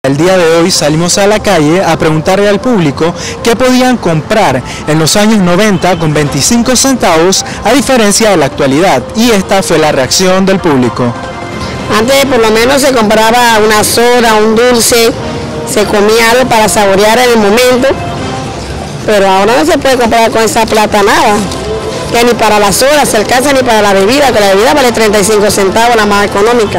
El día de hoy salimos a la calle a preguntarle al público qué podían comprar en los años 90 con 25 centavos a diferencia de la actualidad, y esta fue la reacción del público. Antes por lo menos se compraba una soda, un dulce, se comía algo para saborear en el momento, pero ahora no se puede comprar con esa plata nada, que ni para la soda se alcanza ni para la bebida, que la bebida vale 35 centavos, la más económica.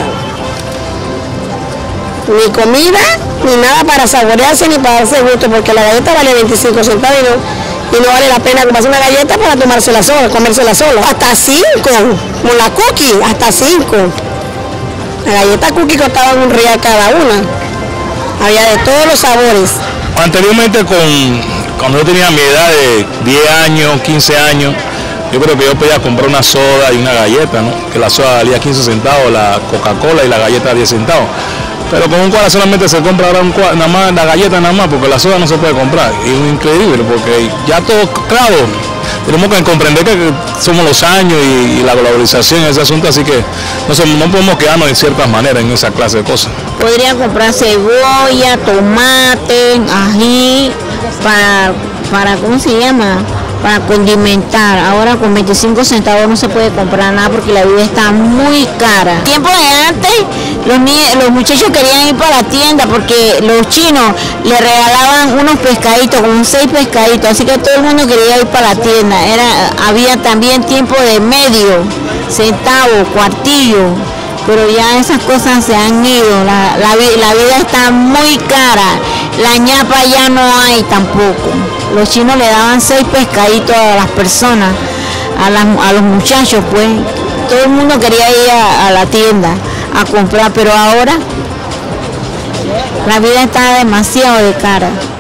Ni comida, ni nada para saborearse, ni para darse gusto, porque la galleta vale 25 centavos y no vale la pena comprarse una galleta para tomársela sola, comérsela sola. Hasta 5, como la cookie, hasta 5. La galleta cookie costaba $1 cada una. Había de todos los sabores. Anteriormente, cuando yo tenía mi edad de 10 años, 15 años, yo creo que yo podía comprar una soda y una galleta, ¿no? Que la soda valía 15 centavos, la Coca-Cola y la galleta 10 centavos. Pero con un cuadro solamente se compra ahora nada más, la galleta nada más, porque la soda no se puede comprar. Y es increíble, porque ya todo, claro, tenemos que comprender que somos los años y la globalización en ese asunto, así que no podemos quedarnos de ciertas maneras en esa clase de cosas. Podrían comprar cebolla, tomate, ají, para ¿cómo se llama? Para condimentar. Ahora con 25 centavos no se puede comprar nada porque la vida está muy cara. En tiempo de antes los muchachos querían ir para la tienda porque los chinos le regalaban unos pescaditos, con 6 pescaditos, así que todo el mundo quería ir para la tienda. Había también tiempo de medio, centavo, cuartillo, pero ya esas cosas se han ido. La vida está muy cara, la ñapa ya no hay tampoco. Los chinos le daban 6 pescaditos a las personas, a los muchachos, pues. Todo el mundo quería ir a la tienda a comprar, pero ahora la vida está demasiado de cara.